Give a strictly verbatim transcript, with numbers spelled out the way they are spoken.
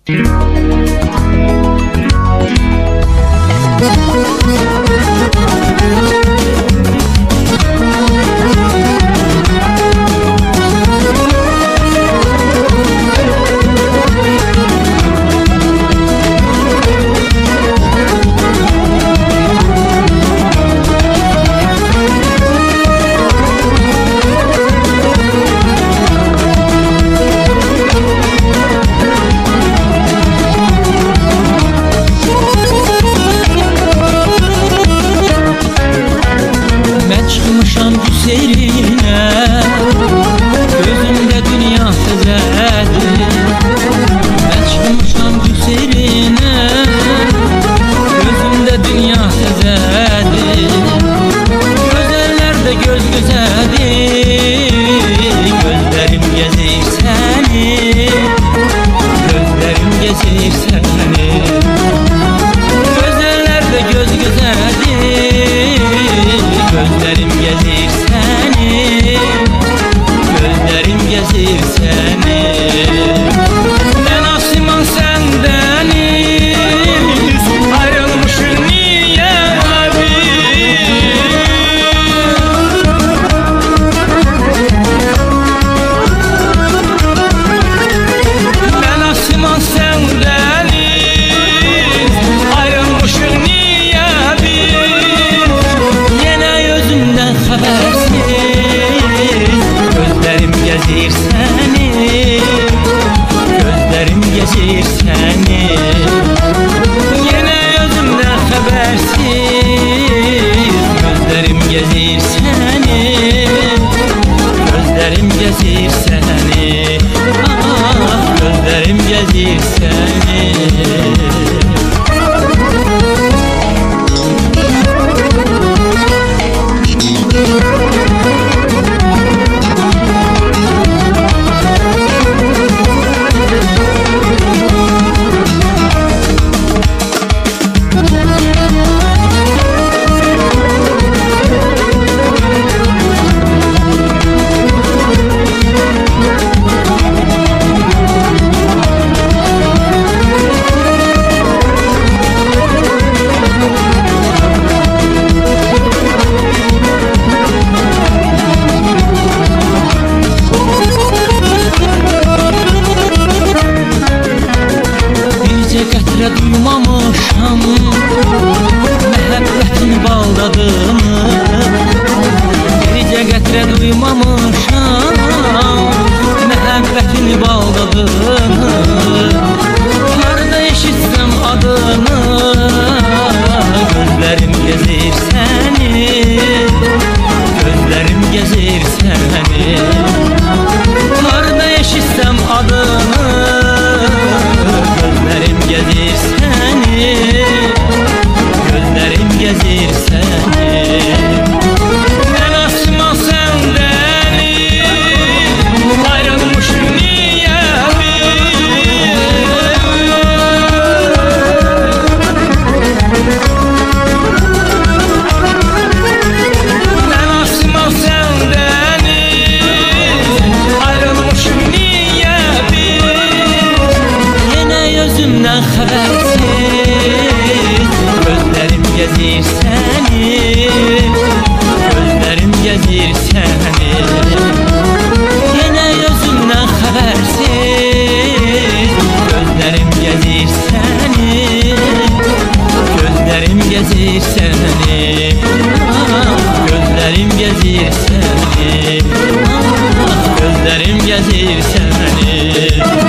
Duymamışam məhəbbətin baldadığını, bircə qətrə duymamışam məhəbbətin baldadığını. Harda eşitsəm adını, gözlərim gəzir səni, gözlərim gəzir səni. Harda eşitsəm adını, gözlərim gəzir səni, gözlərim gəzir səni. Mən asma səndəni, ayrılmışım niyə bil. Mən asma səndəni, ayrılmışım niyə bil. Yenə özümdən xəbərsiz, gözlərim gəzir səni, gözlərim gəzir səni. Yenə özümdən xəbərsiz, gözlərim gəzir səni, gözlərim gəzir səni. Gözlərim gəzir səni, gözlərim gəzir səni.